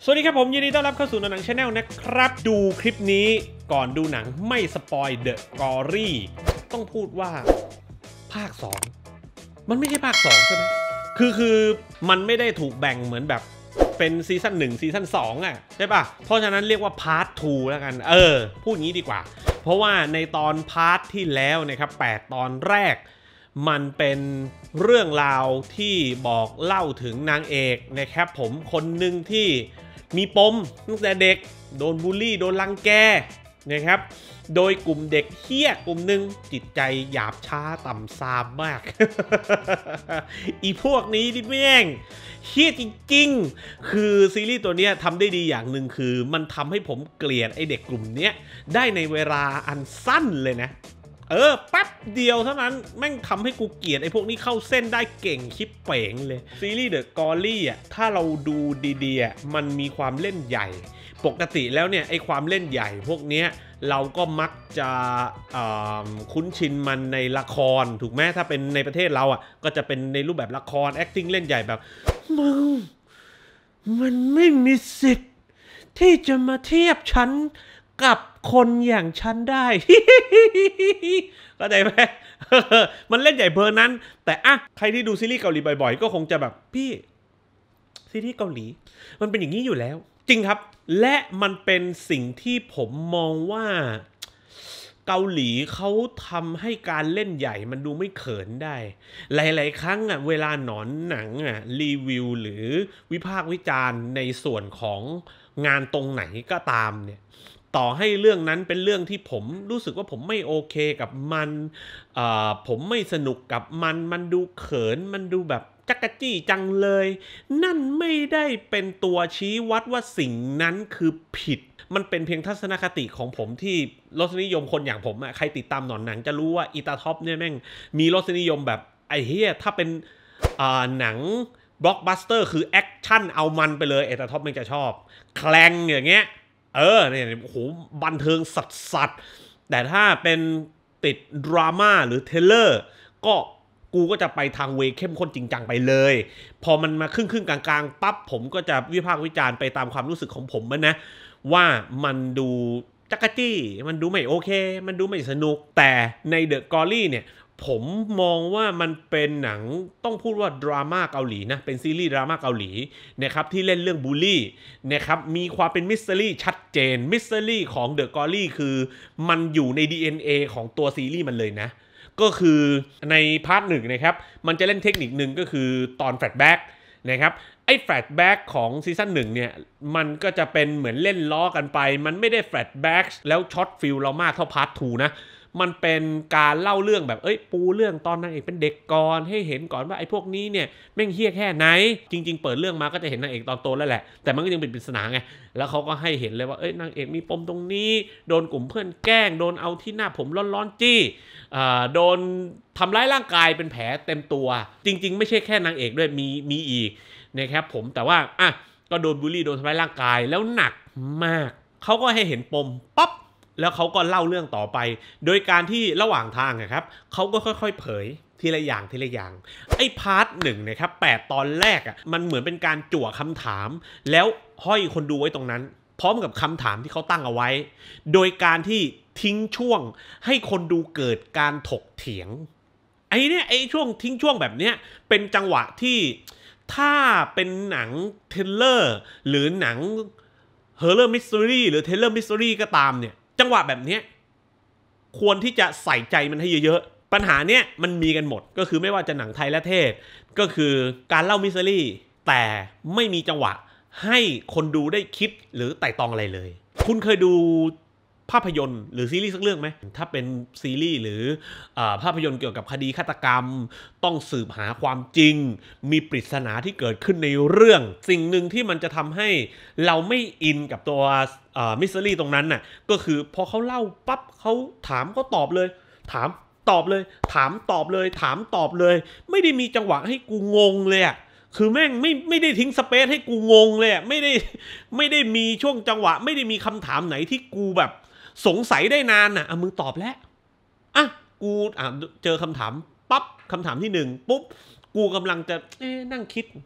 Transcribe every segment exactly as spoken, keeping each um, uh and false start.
สวัสดีครับผมยินดีต้อนรับเข้าสู่หนังชาแนลนะครับดูคลิปนี้ก่อนดูหนังไม่สปอยเดอะกอรี่ต้องพูดว่าภาคสองมันไม่ใช่ภาคสองใช่ไหมคือคือมันไม่ได้ถูกแบ่งเหมือนแบบเป็นซีซั่นหนึ่งซีซั่นสองอ่ะใช่ป่ะเพราะฉะนั้นเรียกว่าพาร์ททูแล้วกันเออพูดงี้ดีกว่าเพราะว่าในตอนพาร์ทที่แล้วนะครับแปดตอนแรกมันเป็นเรื่องราวที่บอกเล่าถึงนางเอกนะครับผมคนหนึ่งที่มีปมตั้งแต่เด็กโดนบูลลี่โดนรังแกนะครับโดยกลุ่มเด็กเฮี้ยกลุ่มหนึ่งจิตใจหยาบช้าต่ำซามมาก อีพวกนี้ดิแม่งเฮี้ยจริงๆคือซีรีส์ตัวนี้ทำได้ดีอย่างหนึ่งคือมันทำให้ผมเกลียดไอเด็กกลุ่มนี้ได้ในเวลาอันสั้นเลยนะเออแป๊บเดียวเท่านั้นแม่งทำให้กูเกลียดไอ้พวกนี้เข้าเส้นได้เก่งคิดเป๋งเลยซีรีส์เดอะกอรี่อ่ะถ้าเราดูดีๆอ่ะมันมีความเล่นใหญ่ปกติแล้วเนี่ยไอ้ความเล่นใหญ่พวกเนี้ยเราก็มักจะคุ้นชินมันในละครถูกไหมถ้าเป็นในประเทศเราอ่ะก็จะเป็นในรูปแบบละคร acting เล่นใหญ่แบบมึงมันไม่มีสิทธิ์ที่จะมาเทียบฉันกับคนอย่างฉันได้ เข้าใจไหม มันเล่นใหญ่เบอร์นั้นแต่อะใครที่ดูซีรีส์เกาหลีบ่อยๆก็คงจะแบบพี่ซีรีส์เกาหลีมันเป็นอย่างนี้อยู่แล้วจริงครับและมันเป็นสิ่งที่ผมมองว่าเกาหลีเขาทำให้การเล่นใหญ่มันดูไม่เขินได้หลายๆครั้งอ่ะเวลาหนอนหนังอ่ะรีวิวหรือวิพากษ์วิจารณ์ในส่วนของงานตรงไหนก็ตามเนี่ยต่อให้เรื่องนั้นเป็นเรื่องที่ผมรู้สึกว่าผมไม่โอเคกับมันผมไม่สนุกกับมันมันดูเขินมันดูแบบจักกะจี้จังเลยนั่นไม่ได้เป็นตัวชี้วัดว่าสิ่งนั้นคือผิดมันเป็นเพียงทัศนคติของผมที่รสนิยมคนอย่างผมอะใครติดตามหนอนหนังจะรู้ว่าอีตาท็อปเนี่ยแม่งมีรสนิยมแบบไอ้เหี้ยถ้าเป็นหนังบล็อกบัสเตอร์คือแอคชั่นเอามันไปเลยไอ้ตาท็อปแม่งจะชอบแคลงอย่างเงี้ยเออเนี่ยโอ้โหบันเทิงสัสสัสแต่ถ้าเป็นติดดราม่าหรือเทเลอร์ก็กูก็จะไปทางเวเข้มข้นจริงจังไปเลยพอมันมาครึ่งครึ่งกลางๆปั๊บผมก็จะวิพากษ์วิจารณ์ไปตามความรู้สึกของผมมันนะว่ามันดูจักรจี้มันดูไม่โอเคมันดูไม่สนุกแต่ในเดอะกอรี่เนี่ยผมมองว่ามันเป็นหนังต้องพูดว่าดราม่าเกาหลีนะเป็นซีรีส์ดราม่าเกาหลีนะครับที่เล่นเรื่องบูลลี่นะครับมีความเป็นมิสเตอรี่ชัดเจนมิสเตอรี่ของเดอะกอรี่คือมันอยู่ใน ดี เอ็น เอ ของตัวซีรีส์มันเลยนะก็คือในพาร์ทหนึ่งนะครับมันจะเล่นเทคนิคหนึ่งก็คือตอนแฟลชแบ็กนะครับไอ้แฟลชแบ็กของซีซั่นหนึ่งเนี่ยมันก็จะเป็นเหมือนเล่นล้อกันไปมันไม่ได้แฟลชแบ็กแล้วช็อตฟิลเรามากเท่าพาร์ททูนะมันเป็นการเล่าเรื่องแบบเอ้ยปูเรื่องตอนนางเอกเป็นเด็กก่อนให้เห็นก่อนว่าไอ้พวกนี้เนี่ยแม่งเฮี้ยแค่ไหนจริงๆเปิดเรื่องมาก็จะเห็นนางเอกตอนโตแล้วแหละแต่มันก็ยังเป็นปริศนาไงแล้วเขาก็ให้เห็นเลยว่าเอ้ยนางเอกมีปมตรงนี้โดนกลุ่มเพื่อนแกล้งโดนเอาที่หน้าผมร้อนๆจี้โดนทำร้ายร่างกายเป็นแผลเต็มตัวจริงๆไม่ใช่แค่นางเอกด้วยมีมีอีกนะครับผมแต่ว่าอ่ะก็โดนบูลลี่โดนทำร้ายร่างกายแล้วหนักมากเขาก็ให้เห็นปมปั๊บแล้วเขาก็เล่าเรื่องต่อไปโดยการที่ระหว่างทางนะครับเขาก็ค่อยๆเผยทีละอย่างทีละอย่างไอ้พาร์ทหนึ่งนะครับแปดตอนแรกอ่ะมันเหมือนเป็นการจั่วคำถามแล้วห้อยคนดูไว้ตรงนั้นพร้อมกับคำถามที่เขาตั้งเอาไว้โดยการที่ทิ้งช่วงให้คนดูเกิดการถกเถียงไอ้เนี่ยไอ้ช่วงทิ้งช่วงแบบเนี้ยเป็นจังหวะที่ถ้าเป็นหนังเทเลอร์หรือหนังเฮอร์เรอร์มิส t ต r รี่หรือเทเลอร์มิส t ต r รี่ก็ตามเนี่ยจังหวะแบบนี้ควรที่จะใส่ใจมันให้เยอะๆปัญหาเนี้ยมันมีกันหมดก็คือไม่ว่าจะหนังไทยและเทศก็คือการเล่ามิส t ต r รี่แต่ไม่มีจังหวะให้คนดูได้คิดหรือไต่ตองอะไรเลยคุณเคยดูภาพยนตร์หรือซีรีส์สักเรื่องไหมถ้าเป็นซีรีส์หรือภาพยนตร์เกี่ยวกับคดีฆาตกรรมต้องสืบหาความจริงมีปริศนาที่เกิดขึ้นในเรื่องสิ่งหนึ่งที่มันจะทำให้เราไม่อินกับตัวมิสซิลี่ตรงนั้นน่ะก็คือพอเขาเล่าปั๊บเขาถามเขาตอบเลยถามตอบเลยถามตอบเลยถามตอบเลยไม่ได้มีจังหวะให้กูงงเลยอ่ะคือแม่งไม่ไม่ได้ทิ้งสเปซให้กูงงเลยไม่ได้ไม่ได้มีช่วงจังหวะไม่ได้มีคำถามไหนที่กูแบบสงสัยได้นานน่ะอ่ะมึงตอบแล้วอ่ะกูอ่ะเจอคำถามปั๊บคำถามที่หนึ่งปุ๊บกูกำลังจะเอ๊ะนั่งคิด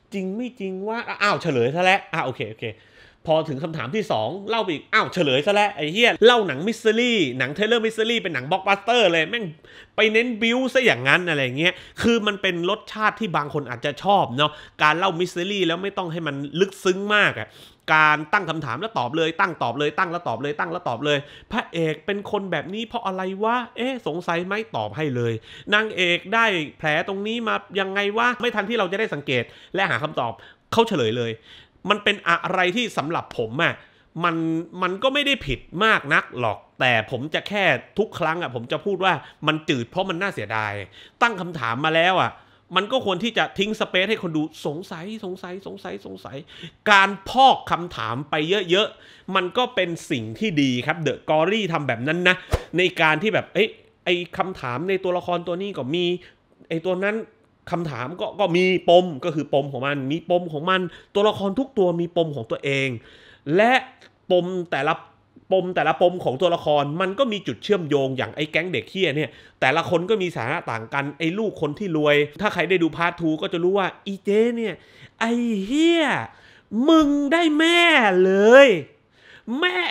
จริงไม่จริงว่าอ้าวเฉลยซะแล้วอ่ะโอเคโอเคพอถึงคำถามที่สองเล่าไปอีกอ้าวเฉลยซะแล้วไอ้เหี้ยเล่าหนังมิสซิลี่หนังเทเลอร์มิสซิลี่เป็นหนังบล็อกบัสเตอร์เลยแม่งไปเน้นบิวซะอย่างนั้นอะไรเงี้ยคือมันเป็นรสชาติที่บางคนอาจจะชอบเนาะการเล่ามิสซิลี่แล้วไม่ต้องให้มันลึกซึ้งมากอ่ะการตั้งคำถามแล้วตอบเลยตั้งตอบเลยตั้งแล้วตอบเลยตั้งแล้วตอบเลยพระเอกเป็นคนแบบนี้เพราะอะไรวะเอ๊ะสงสัยไหมตอบให้เลยนางเอกได้แผลตรงนี้มายังไงวะไม่ทันที่เราจะได้สังเกตและหาคำตอบเขาเฉลยเลยมันเป็นอะไรที่สำหรับผมอ่ะมันมันก็ไม่ได้ผิดมากนักหรอกแต่ผมจะแค่ทุกครั้งอ่ะผมจะพูดว่ามันจืดเพราะมันน่าเสียดายตั้งคำถามมาแล้วอ่ะมันก็ควรที่จะทิ้งสเปซให้คนดูสงสัยสงสัยสงสัยสงสัยการพอกคำถามไปเยอะๆมันก็เป็นสิ่งที่ดีครับเดอะกอรี่ทำแบบนั้นนะในการที่แบบเอ้ยไอคำถามในตัวละครตัวนี้ก็มีไอตัวนั้นคำถามก็ก็มีปมก็คือปมของมันมีปมของมันตัวละครทุกตัวมีปมของตัวเองและปมแต่ละปมแต่ละปมของตัวละครมันก็มีจุดเชื่อมโยงอย่างไอ้แก๊งเด็กเฮี้ยเนี่ยแต่ละคนก็มีสถานะต่างกันไอ้ลูกคนที่รวยถ้าใครได้ดูพาร์ททูก็จะรู้ว่าอีเจเนี่ยไอ้เฮี้ยมึงได้แม่เลยแม่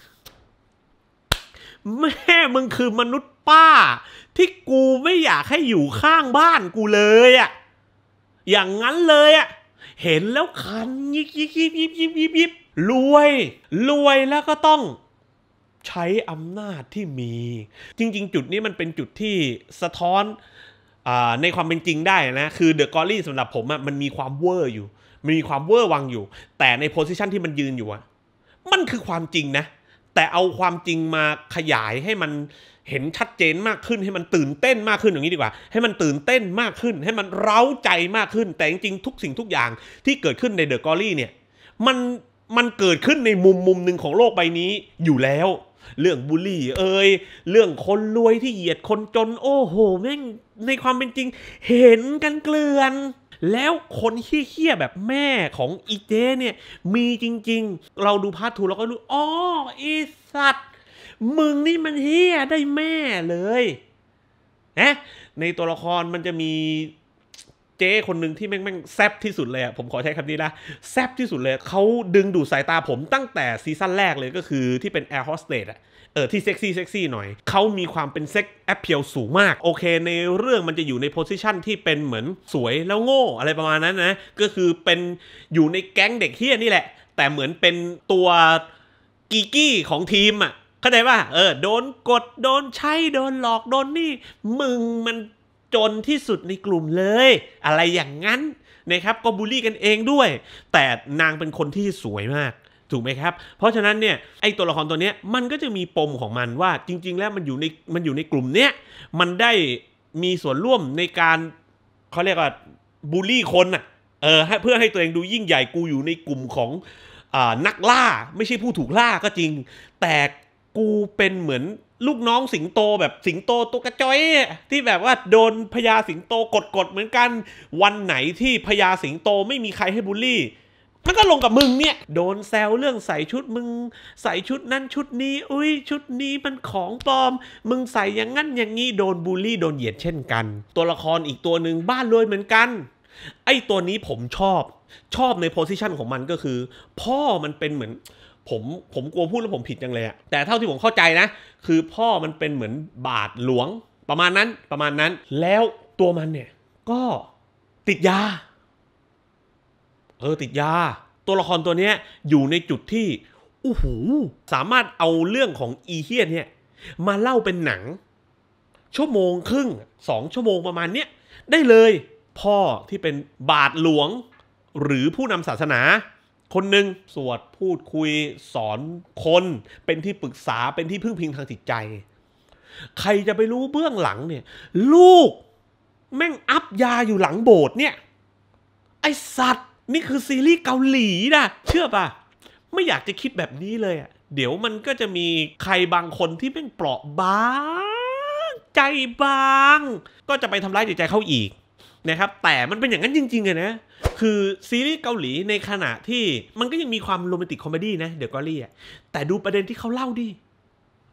แม่มึงคือมนุษย์ป้าที่กูไม่อยากให้อยู่ข้างบ้านกูเลยอะอย่างนั้นเลยอะเห็นแล้วคันยิบยิบยิบยิบยิบยิบยิบรวยรวยแล้วก็ต้องใช้อำนาจที่มีจริงๆจุดนี้มันเป็นจุดที่สะท้อนในความเป็นจริงได้นะคือเดอะกอรี่สำหรับผมอะมันมีความเวอร์อยู่มันมีความเวอร์วังอยู่แต่ในโพสิชันที่มันยืนอยู่อะมันคือความจริงนะแต่เอาความจริงมาขยายให้มันเห็นชัดเจนมากขึ้นให้มันตื่นเต้นมากขึ้นอย่างนี้ดีกว่าให้มันตื่นเต้นมากขึ้นให้มันเร้าใจมากขึ้นแต่จริงๆทุกสิ่งทุกอย่างที่เกิดขึ้นในเดอะกอรี่เนี่ยมันมันเกิดขึ้นในมุมมุมหนึ่งของโลกใบนี้อยู่แล้วเรื่องบูลลี่เอ่ยเรื่องคนรวยที่เหยียดคนจนโอ้โหแม่งในความเป็นจริงเห็นกันเกลื่อนแล้วคนเหี้ยๆแบบแม่ของอีเจเนี่ยมีจริงๆเราดูพาร์ททูเราก็รู้อ๋ออีสัตว์มึงนี่มันเหี้ยได้แม่เลยนะในตัวละครมันจะมีเจ้คนหนึ่งที่แม่งแม่งแซบที่สุดเลยอ่ะผมขอใช้คำนี้นะแซบที่สุดเลยเขาดึงดูดสายตาผมตั้งแต่ซีซั่นแรกเลยก็คือที่เป็นแอร์โฮสเตสอ่ะเออที่เซ็กซี่เซ็กซี่หน่อยเขามีความเป็นเซ็กแอปเพียลสูงมากโอเคในเรื่องมันจะอยู่ในโพสิชันที่เป็นเหมือนสวยแล้วโง่อะไรประมาณนั้นนะก็คือเป็นอยู่ในแก๊งเด็กเฮี้ยนี่แหละแต่เหมือนเป็นตัวกีกี้ของทีมอ่ะเข้าใจป่ะเออโดนกดโดนใช้โดนหลอกโดนนี่มึงมันจนที่สุดในกลุ่มเลยอะไรอย่างนั้นนะครับก็บูลลี่กันเองด้วยแต่นางเป็นคนที่สวยมากถูกไหมครับเพราะฉะนั้นเนี่ยไอตัวละครตัวเนี้ยมันก็จะมีปมของมันว่าจริงๆแล้วมันอยู่ในมันอยู่ในกลุ่มเนี้ยมันได้มีส่วนร่วมในการเขาเรียกว่าบูลลี่คนอ่ะเออเพื่อให้ตัวเองดูยิ่งใหญ่กูอยู่ในกลุ่มของอ่านักล่าไม่ใช่ผู้ถูกล่าก็จริงแต่กูเป็นเหมือนลูกน้องสิงโตแบบสิงโตตัวกระจ้อยที่แบบว่าโดนพญาสิงโตกดๆเหมือนกันวันไหนที่พญาสิงโตไม่มีใครให้บูลลี่มันก็ลงกับมึงเนี่ยโดนแซวเรื่องใส่ชุดมึงใส่ชุดนั้นชุดนี้อุ้ยชุดนี้มันของปลอมมึงใส่อย่างนั้นอย่างนี้โดนบูลลี่โดนเหยียดเช่นกันตัวละครอีกตัวหนึ่งบ้านรวยเหมือนกันไอ้ตัวนี้ผมชอบชอบในโพสิชันของมันก็คือพ่อมันเป็นเหมือนผมผมกลัวพูดแล้วผมผิดจังเลยอะแต่เท่าที่ผมเข้าใจนะคือพ่อมันเป็นเหมือนบาทหลวงประมาณนั้นประมาณนั้นแล้วตัวมันเนี่ยก็ติดยาเออติดยาตัวละครตัวนี้อยู่ในจุดที่โอ้โหสามารถเอาเรื่องของอีเฮียนเนี่ยมาเล่าเป็นหนังชั่วโมงครึ่งสองชั่วโมงประมาณเนี้ยได้เลยพ่อที่เป็นบาทหลวงหรือผู้นำศาสนาคนหนึ่งสวดพูดคุยสอนคนเป็นที่ปรึกษาเป็นที่พึ่งพิงทางจิตใจใครจะไปรู้เบื้องหลังเนี่ยลูกแม่งอัพยาอยู่หลังโบสถ์เนี่ยไอสัตว์นี่คือซีรีส์เกาหลีนะเชื่อป่ะไม่อยากจะคิดแบบนี้เลยอ่ะเดี๋ยวมันก็จะมีใครบางคนที่แม่งเปราะบางใจบางก็จะไปทำร้ายจิตใจเขาอีกนะครับแต่มันเป็นอย่างนั้นจริงๆอะนะคือซีรีส์เกาหลีในขณะที่มันก็ยังมีความโรแมนติกคอมเมดี้นะเดอะกอรี่อ่ะแต่ดูประเด็นที่เขาเล่าดิ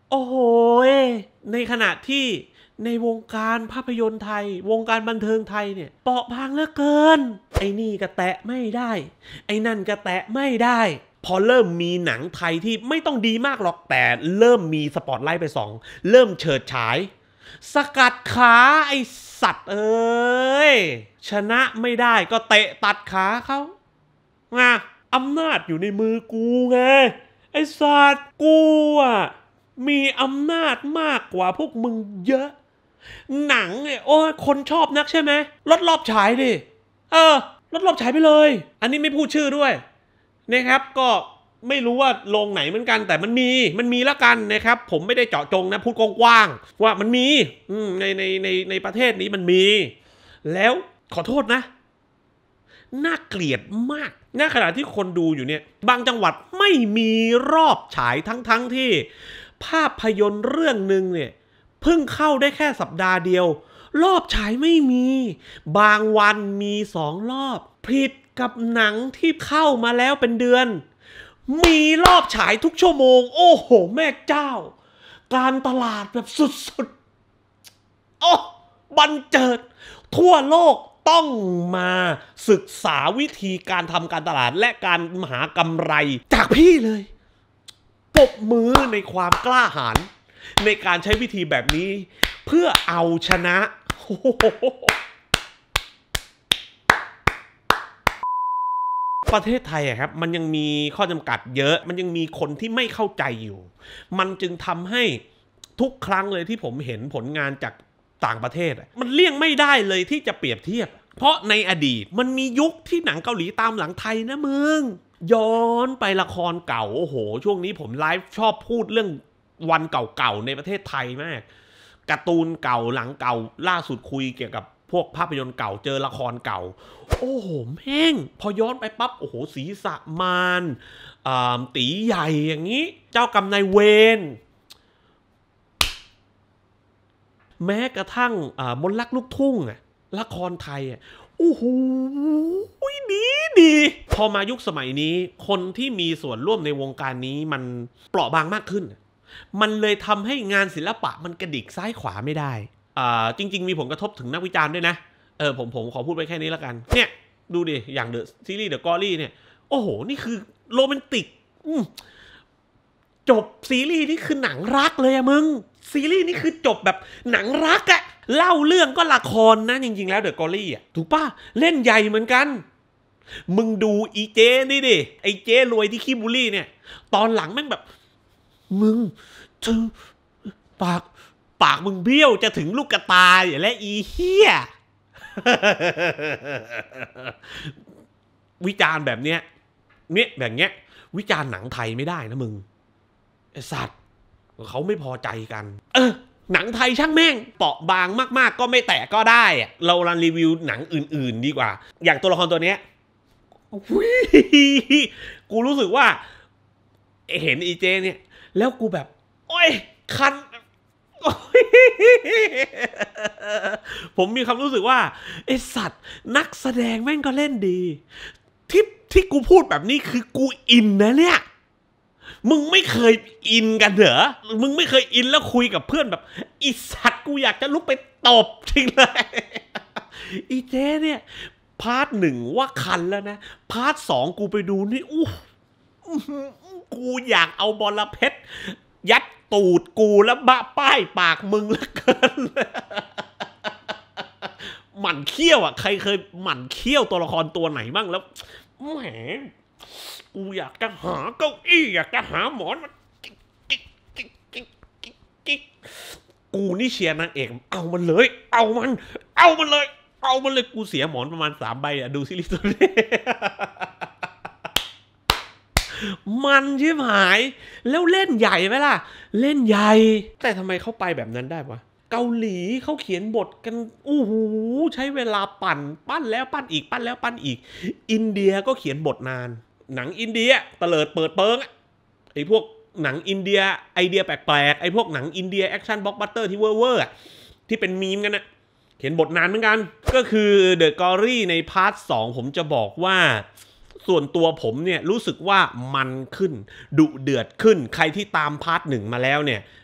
โอ้โหในขณะที่ในวงการภาพยนตร์ไทยวงการบันเทิงไทยเนี่ยเปราะบางเหลือเกินไอ้นี่ก็แตะไม่ได้ไอ้นั่นก็แตะไม่ได้พอเริ่มมีหนังไทยที่ไม่ต้องดีมากหรอกแต่เริ่มมีสปอตไลท์ไปสองเริ่มเฉิดฉายสกัดขาไอ้สัตว์เอ้ยชนะไม่ได้ก็เตะตัดขาเขาไงอำนาจอยู่ในมือกูไงไอ้สัตว์กูอ่ะมีอำนาจมากกว่าพวกมึงเยอะหนังเนี่ยโอ้ยคนชอบนักใช่ไหมลดรอบฉายดิเออลดรอบฉายไปเลยอันนี้ไม่พูดชื่อด้วยนะครับก็ไม่รู้ว่าโรงไหนเหมือนกันแต่มันมีมันมีแล้วกันนะครับผมไม่ได้เจาะจงนะพูดกว้างๆว่ามันมีในในในในประเทศนี้มันมีแล้วขอโทษนะน่าเกลียดมากณขณะที่คนดูอยู่เนี่ยบางจังหวัดไม่มีรอบฉายทั้งๆที่ภาพยนตร์เรื่องหนึ่งเนี่ยเพิ่งเข้าได้แค่สัปดาห์เดียวรอบฉายไม่มีบางวันมีสองรอบผิดกับหนังที่เข้ามาแล้วเป็นเดือนมีรอบฉายทุกชั่วโมงโอ้โหแม่เจ้าการตลาดแบบสุดๆโอ้บันเจิดทั่วโลกต้องมาศึกษาวิธีการทำการตลาดและการหากำไรจากพี่เลยปรบมือในความกล้าหาญในการใช้วิธีแบบนี้เพื่อเอาชนะประเทศไทยอะครับมันยังมีข้อจำกัดเยอะมันยังมีคนที่ไม่เข้าใจอยู่มันจึงทำให้ทุกครั้งเลยที่ผมเห็นผลงานจากต่างประเทศมันเลี่ยงไม่ได้เลยที่จะเปรียบเทียบเพราะในอดีตมันมียุคที่หนังเกาหลีตามหลังไทยนะมึงย้อนไปละครเก่าโอ้โหช่วงนี้ผมไลฟ์ชอบพูดเรื่องวันเก่าๆในประเทศไทยมากการ์ตูนเก่าหลังเก่าล่าสุดคุยเกี่ยวกับพวกภาพยนตร์เก่าเจอละครเก่าโอ้โหแม่งพอย้อนไปปั๊บโอ้โหศีรษะมารตีใหญ่อย่างนี้เจ้ากรรมนายเวรแม้กระทั่งมนต์รักลูกทุ่งอะละครไทยอะโอ้โหดีดีพอมายุคสมัยนี้คนที่มีส่วนร่วมในวงการนี้มันเปราะบางมากขึ้นมันเลยทำให้งานศิลปะมันกระดิกซ้ายขวาไม่ได้อ่าจริงๆมีผลกระทบถึงนักวิจารณ์ด้วยนะเออผมผมขอพูดไปแค่นี้แล้วกันเนี่ยดูดิอย่างเดอะซีรีส์เดอะกอรี่เนี่ยโอ้โหนี่คือโรแมนติกจบซีรีส์นี่คือหนังรักเลยอะมึงซีรีส์นี่คือจบแบบหนังรักอะเล่าเรื่องก็ละครนะจริงๆแล้วเดอะกอรี่อะถูกป่ะเล่นใหญ่เหมือนกันมึงดูอีเจนี่ดิไอเจรวยที่ขี้บูลลี่เนี่ยตอนหลังแม่งแบบมึงเธอปากปากมึงเบี้ยวจะถึงลูกกระตาอย่าและอีเหี้ยวิจารณ์แบบเนี้ยเนี่ยแบบเนี้ยวิจารณ์หนังไทยไม่ได้นะมึงไอสัตว์เขาไม่พอใจกันเออหนังไทยช่างแม่งเปราะบางมากๆก็ไม่แตะก็ได้เรารันรีวิวหนังอื่นๆดีกว่าอย่างตัวละครตัวเนี้ยกูรู้สึกว่าเห็นอีเจเนี่ยแล้วกูแบบโอ้ยคันผมมีความรู้สึกว่าไอสัตว์นักแสดงแม่งก็เล่นดีที่ที่กูพูดแบบนี้คือกูอินนะเนี่ยมึงไม่เคยอินกันเหรอมึงไม่เคยอินแล้วคุยกับเพื่อนแบบไอสัตว์กูอยากจะลุกไปตบจริงเลยอีเจเนี่ยพาร์ทหนึ่งว่าคันแล้วนะพาร์ทสองกูไปดูนี่อู้กูอยากเอาบอลเพชรยัดตูดกูแล้วบ้าป้ายปากมึงแล้วเกินหมั่นเขี้ยวอ่ะใครเคยหมั่นเขี้ยวตัวละครตัวไหนบ้างแล้วแหมกูอยากจะหาเก้าอี้อยากจะหาหมอนมันกูนี่เชียร์นางเอกเอามันเลยเอามันเอามันเลยเอามันเลยกูเสียหมอนประมาณสามใบอ่ะดูซีรีส์ตัวนี้มันใช่ไหมแล้วเล่นใหญ่ไหมล่ะเล่นใหญ่แต่ทำไมเขาไปแบบนั้นได้วะเกาหลีเขาเขียนบทกันอู้หูใช้เวลาปั่นปั้นแล้วปั้นอีกปั้นแล้วปั้นอีกอินเดียก็เขียนบทนานหนังอินเดียเตลิดเปิดเปิงไอ้พวกหนังอินเดียไอเดียแปลกๆไอ้พวกหนังอินเดียแอคชั่นบล็อกบัสเตอร์ที่เวอร์เวอร์ที่เป็นมีมกันนะเขียนบทนานเหมือนกันก็คือเดอะกอรี่ในพาร์ทสองผมจะบอกว่าส่วนตัวผมเนี่ยรู้สึกว่ามันขึ้นดุเดือดขึ้นใครที่ตามพาร์ทหนึ่งมาแล้วเนี่ย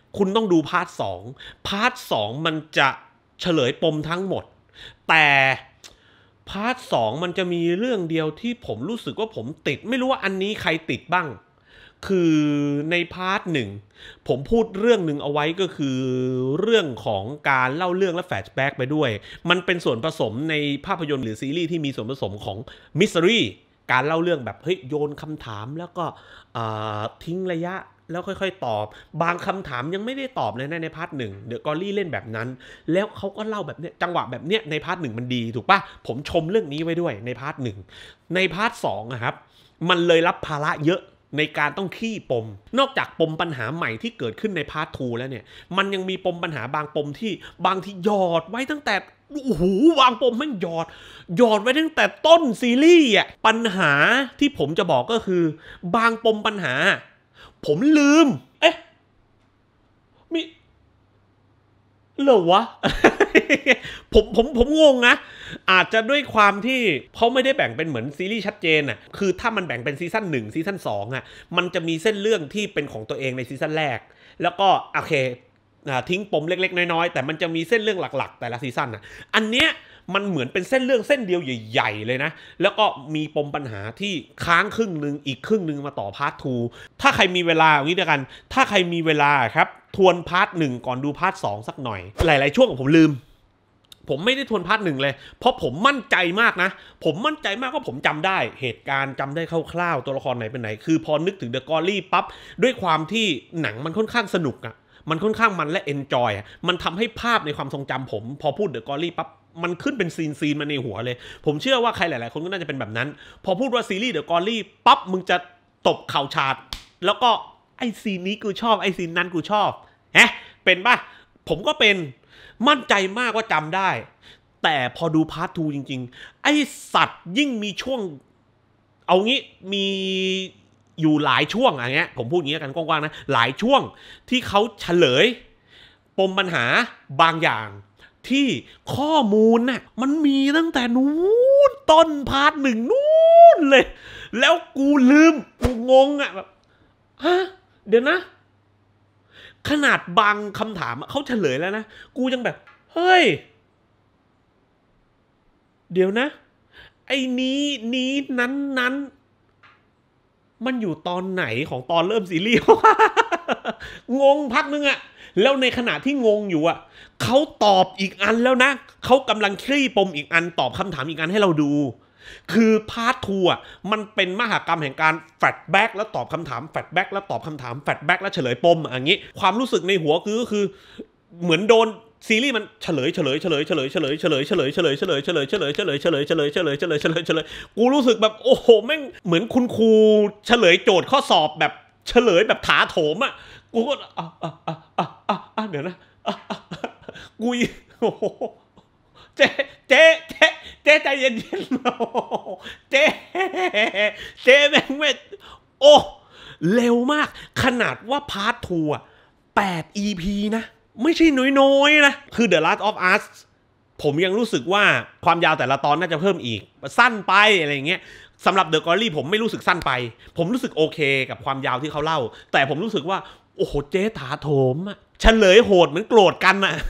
คุณต้องดูพาร์ทสองพาร์ทสองมันจะเฉลยปมทั้งหมดแต่พาร์ทสองมันจะมีเรื่องเดียวที่ผมรู้สึกว่าผมติดไม่รู้ว่าอันนี้ใครติดบ้างคือในพาร์ทหนึ่งผมพูดเรื่องหนึ่งเอาไว้ก็คือเรื่องของการเล่าเรื่องและแฟลชแบ็กไปด้วยมันเป็นส่วนผสมในภาพยนตร์หรือซีรีส์ที่มีส่วนผสมของมิส t รีการเล่าเรื่องแบบเฮ้ยโยนคำถามแล้วก็ทิ้งระยะแล้วค่อยๆตอบบางคำถามยังไม่ได้ตอบเลยนะในพาร์ทหนึ่งเดอะกอรี่เล่นแบบนั้นแล้วเขาก็เล่าแบบเนี้ยจังหวะแบบเนี้ยในพาร์ทหนึ่งมันดีถูกปะผมชมเรื่องนี้ไว้ด้วยในพาร์ทหนึ่งในพาร์ทสองอะครับมันเลยรับภาระเยอะในการต้องขี้ปมนอกจากปมปัญหาใหม่ที่เกิดขึ้นในพาร์ททูแล้วเนี่ยมันยังมีปมปัญหาบางปมที่บางที่หยอดไว้ตั้งแต่โอ้โหวางปมแม่งหยอดหยอดไว้ตั้งแต่ต้นซีรีส์อ่ะปัญหาที่ผมจะบอกก็คือบางปมปัญหาผมลืมเอ๊ะมีเหรอวะ ผมผมผมงงนะอาจจะด้วยความที่เขาไม่ได้แบ่งเป็นเหมือนซีรีส์ชัดเจนอ่ะคือถ้ามันแบ่งเป็นซีซั่นหนึ่งซีซั่นสองอ่ะมันจะมีเส้นเรื่องที่เป็นของตัวเองในซีซั่นแรกแล้วก็โอเคทิ้งปมเล็กๆน้อยๆแต่มันจะมีเส้นเรื่องหลักๆแต่ละซีซั่นอ่ะอันเนี้ยมันเหมือนเป็นเส้นเรื่องเส้นเดียวใหญ่ๆเลยนะแล้วก็มีปมปัญหาที่ค้างครึ่งนึงอีกครึ่งนึงมาต่อพาร์ททูถ้าใครมีเวลาอย่างนี้เดียวกันถ้าใครมีเวลาครับทวนพาร์ทหนึ่งก่อนดูพาร์ทสองสักหน่อยหลายๆช่วงผมลืมผมไม่ได้ทวนพาร์ทหนึ่งเลยเพราะผมมั่นใจมากนะผมมั่นใจมากว่าผมจำได้เหตุการณ์จำได้คร่าวๆตัวละครไหนเป็นไหนคือพอนึกถึงเดอะกอรี่ปั๊บด้วยความที่หนังมันค่อนข้างสนุกอะมันค่อนข้างมันและเอนจอยอ่ะมันทำให้ภาพในความทรงจำผมพอพูดเดอะกอรี่ปั๊บมันขึ้นเป็นซีนซีนมาในหัวเลยผมเชื่อว่าใครหลายๆคนก็น่าจะเป็นแบบนั้นพอพูดว่าซีรีส์เดอะกอรี่ปั๊บมึงจะตบเข่าฉาดแล้วก็ไอซีนนี้กูชอบไอซีนนั้นกูชอบแฮะเป็นป่ะผมก็เป็นมั่นใจมากว่าจำได้แต่พอดูพาร์ททูจริงๆไอสัตว์ยิ่งมีช่วงเอางี้มีอยู่หลายช่วงอะไรเงี้ยผมพูดอย่างนี้กันกว้างๆนะหลายช่วงที่เขาเฉลยปมปัญหาบางอย่างที่ข้อมูลน่ะมันมีตั้งแต่นู้นต้นพาร์ทหนึ่งนู้นเลยแล้วกูลืมกูงงอ่ะแบบฮะเดี๋ยวนะขนาดบางคำถามเขาเฉลยแล้วนะกูยังแบบเฮ้ยเดี๋ยวนะไอ้นี้นี้นั้นนั้นมันอยู่ตอนไหนของตอนเริ่มซีรีส์ งงพักนึงอะแล้วในขณะที่งงอยู่อะเขาตอบอีกอันแล้วนะเขากำลังคลี่ปมอีกอันตอบคำถามอีกอันให้เราดูคือพาร์ททูอ่ะมันเป็นมหากรรมแห่งการแฟลชแบ็กแล้วตอบคำถามแฟลชแบ็กแล้วตอบคำถามแฟลชแบ็กแล้วเฉลยปมอย่างนี้ความรู้สึกในหัวคือก็คือเหมือนโดนซีรีส์มันเฉลยเฉลยเฉลยเฉลยเฉลยเฉลยเฉลยเฉลยเฉลยเฉลยเฉลยเฉลยเฉลยเฉลยเฉลยเฉลยเฉลยเฉลยกูรู้สึกแบบโอ้โหแม่งเหมือนคุณครูเฉลยโจทย์ข้อสอบแบบเฉลยแบบถาโถมอ่ะกูก็อ่ะอ่ะอ่ะอ่ะอ่ะเดี๋ยวนะกูโอ้โหเจ๊เจ๊เจ๊เจ๊ใจเย็นๆเจ๊เจ๊แม่งไม่โอ้เร็วมากขนาดว่าพาร์ททูอ่ะแปด อี พี นะไม่ใช่น้อยๆนะคือ The Last of Us ผมยังรู้สึกว่าความยาวแต่ละตอนน่าจะเพิ่มอีกสั้นไปอะไรอย่างเงี้ยสำหรับ The Glory ผมไม่รู้สึกสั้นไปผมรู้สึกโอเคกับความยาวที่เขาเล่าแต่ผมรู้สึกว่าโอ้โหเจ๊ถาโถมอะเฉลยโหดเหมือนโกรธกันอะ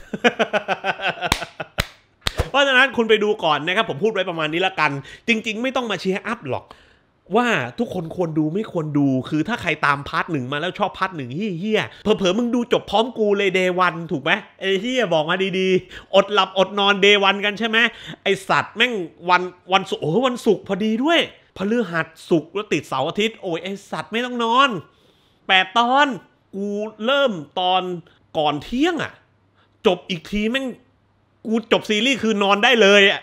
เพราะฉะนั้นคุณไปดูก่อนนะครับผมพูดไว้ประมาณนี้ละกันจริงๆไม่ต้องมาเชียร์อัพหรอกว่าทุกคนควรดูไม่ควรดูคือถ้าใครตามพาร์ทหนึ่งมาแล้วชอบพาร์ทหนึ่งเฮี้ยเผลอๆมึงดูจบพร้อมกูเลยเดย์วันถูกไหมไอ้เฮี้ยบอกมาดีๆอดหลับอดนอนเดย์วันกันใช่ไหมไอสัตว์แม่งวันวันศุกร์โอ้วันศุกร์พอดีด้วยพฤหัสศุกร์แล้วติดเสาร์อาทิตย์โอ้ยไอสัตว์ไม่ต้องนอนแปดตอนกูเริ่มตอนก่อนเที่ยงอ่ะจบอีกทีแม่งกูจบซีรีส์คือนอนได้เลยอ่ะ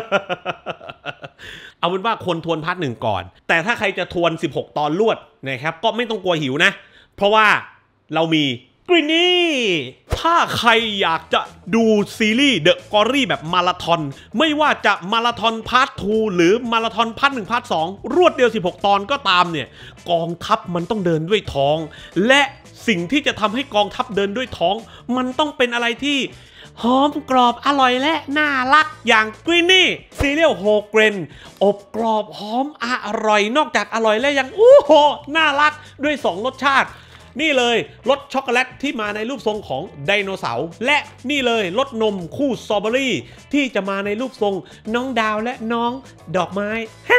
เอาเป็นว่าคนทวนพาร์ทหนึ่งก่อนแต่ถ้าใครจะทวนสิบหกตอนรวดนะครับก็ไม่ต้องกลัวหิวนะเพราะว่าเรามีกรีนี่ถ้าใครอยากจะดูซีรีส์เดอะกอรี่แบบมาราธอนไม่ว่าจะมาราธอนพาร์ททูหรือมาราธอนพาร์ทหนึ่งพาร์ทสองรวดเดียวสิบหกตอนก็ตามเนี่ยกองทัพมันต้องเดินด้วยท้องและสิ่งที่จะทำให้กองทัพเดินด้วยท้องมันต้องเป็นอะไรที่หอมกรอบอร่อยและน่ารักอย่างกรีนี่ซีเรียลโฮเกรนอบกรอบหอมอร่อยนอกจากอร่อยแล้วยังโอ้โหน่ารักด้วยสองรสชาตินี่เลยรสช็อกโกแลตที่มาในรูปทรงของไดโนเสาร์และนี่เลยรสนมคู่สตรอเบอรี่ที่จะมาในรูปทรงน้องดาวและน้องดอกไม้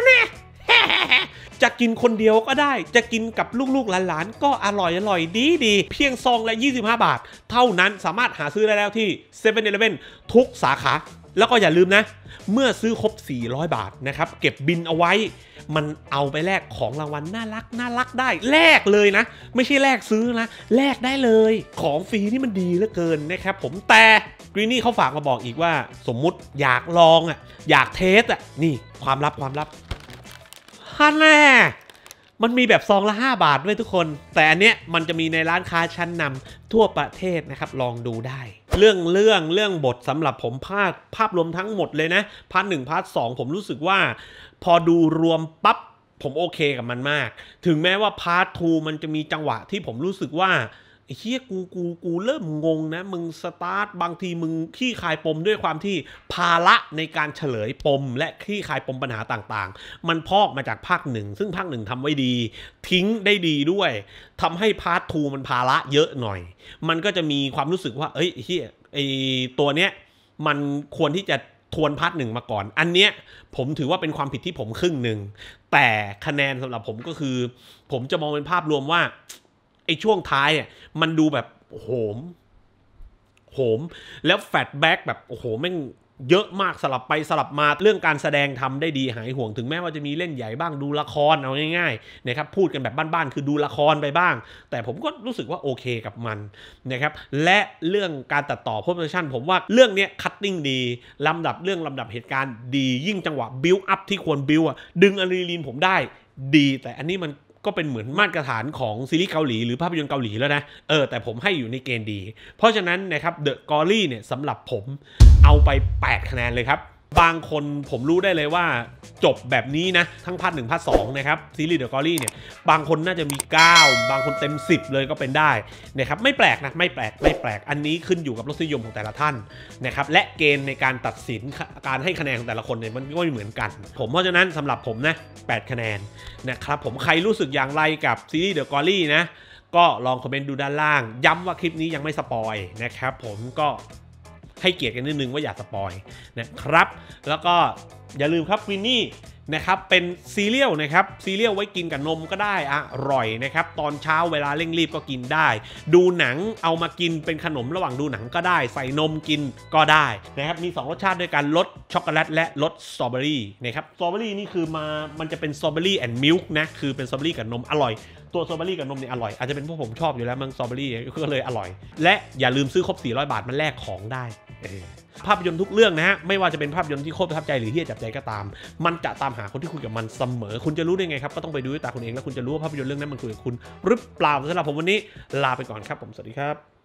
จะกินคนเดียวก็ได้จะกินกับลูกๆหลานๆก็อร่อยอร่อยดีดีเพียงซองละยี่สิบห้าบาทเท่านั้นสามารถหาซื้อได้แล้วที่ เซเว่น อีเลฟเว่น ทุกสาขาแล้วก็อย่าลืมนะเมื่อซื้อครบสี่ร้อยบาทนะครับเก็บบินเอาไว้มันเอาไปแลกของรางวัลน่ารักน่ารักได้แลกเลยนะไม่ใช่แลกซื้อนะแลกได้เลยของฟรีนี่มันดีเหลือเกินนะครับผมแต่กรีนี่เขาฝากมาบอกอีกว่าสมมุติอยากลองอ่ะอยากเทสอ่ะนี่ความลับความลับฮันแน่มันมีแบบซองละห้าบาทด้วยทุกคนแต่อันเนี้ยมันจะมีในร้านค้าชั้นนำทั่วประเทศนะครับลองดูได้เรื่องเรื่องเรื่องบทสำหรับผมภาพภาพรวมทั้งหมดเลยนะพาร์ทหนึ่งพาร์ทสองผมรู้สึกว่าพอดูรวมปั๊บผมโอเคกับมันมากถึงแม้ว่าพาร์ททูมันจะมีจังหวะที่ผมรู้สึกว่าไอ้เหี้ยกูกูกูเริ่มงงนะมึงสตาร์ทบางทีมึงขี้คายปมด้วยความที่ภาระในการเฉลยปมและขี้คายปมปัญหาต่างๆมันพอกมาจากภาคหนึ่งซึ่งภาคหนึ่งทำไว้ดีทิ้งได้ดีด้วยทำให้พาร์ททูมันภาระเยอะหน่อยมันก็จะมีความรู้สึกว่าเอ้ยเหี้ยไอตัวเนี้ยมันควรที่จะทวนพาร์ทหนึ่งมาก่อนอันเนี้ยผมถือว่าเป็นความผิดที่ผมครึ่งหนึ่งแต่คะแนนสำหรับผมก็คือผมจะมองเป็นภาพรวมว่าไอ้ช่วงท้ายอ่ะมันดูแบบโหมโหมแล้วแฟลชแบ็กแบบโอ้โหแม่งเยอะมากสลับไปสลับมาเรื่องการแสดงทำได้ดีหายห่วงถึงแม้ว่าจะมีเล่นใหญ่บ้างดูละครเอาง่ายๆนะครับพูดกันแบบบ้านๆคือดูละครไปบ้างแต่ผมก็รู้สึกว่าโอเคกับมันนะครับและเรื่องการตัดต่อโพสต์โปรดักชั่นผมว่าเรื่องนี้คัตติ้งดีลำดับเรื่องลำดับเหตุการณ์ดียิ่งจังหวะบิวอัพที่ควรบิวอ่ะดึงอะดรีนาลีนผมได้ดีแต่อันนี้มันก็เป็นเหมือนมาตรฐานของซีรีส์เกาหลีหรือภาพยนตร์เกาหลีแล้วนะเออแต่ผมให้อยู่ในเกณฑ์ดีเพราะฉะนั้นนะครับเดอะกอรี่เนี่ยสำหรับผมเอาไปแปดคะแนนเลยครับบางคนผมรู้ได้เลยว่าจบแบบนี้นะทั้งพาร์ทหนึ่งพาร์ทสองนะครับซีรีส์เดอะกอรี่เนี่ยบางคนน่าจะมีเก้าบางคนเต็มสิบเลยก็เป็นได้นะครับไม่แปลกนะไม่แปลกไม่แปลกอันนี้ขึ้นอยู่กับรสนิยมของแต่ละท่านนะครับและเกณฑ์ในการตัดสินการให้คะแนนของแต่ละคนเนี่ยมันก็ไม่เหมือนกันผมเพราะฉะนั้นสำหรับผมนะแปดคะแนนนะครับผมใครรู้สึกอย่างไรกับซีรีส์เดอะกอรี่นะก็ลองคอมเมนต์ดูด้านล่างย้ำว่าคลิปนี้ยังไม่สปอยนะครับผมก็ให้เกียรติกันนิดนึงว่าอย่าสปอยนะครับแล้วก็อย่าลืมครับวินนี่นะครับเป็นซีเรียลนะครับซีเรียลไว้กินกับนมก็ได้อร่อยนะครับตอนเช้าเวลาเร่งรีบก็กินได้ดูหนังเอามากินเป็นขนมระหว่างดูหนังก็ได้ใส่นมกินก็ได้นะครับมีสองรสชาติด้วยกันรสช็อกโกแลตและรสสตรอเบอรี่นะครับสตรอเบอรี่นี่คือมามันจะเป็นสตรอเบอรี่แอนด์มิลค์นะคือเป็นสตรอเบอรี่กับนมอร่อยตัวสตรอเบอรี่กับนมเนี่ยอร่อยอาจจะเป็นพวกผมชอบอยู่แล้วมันสตรอเบอรี่ก็เลยอร่อยและอย่าลืมซื้อครบสี่ร้อยบาทมันแลกของได้ภาพยนตร์ทุกเรื่องนะฮะไม่ว่าจะเป็นภาพยนตร์ที่โคตรประทับใจหรือเฮี้ยจับใจก็ตามมันจะตามหาคนที่คุยกับมันเสมอคุณจะรู้ได้ไงครับก็ต้องไปดูด้วยตาคุณเองแล้วคุณจะรู้ว่าภาพยนตร์เรื่องนั้นมันคุยกับคุณหรือเปล่าสำหรับผมวันนี้ลาไปก่อนครับผมสวัสดีครับ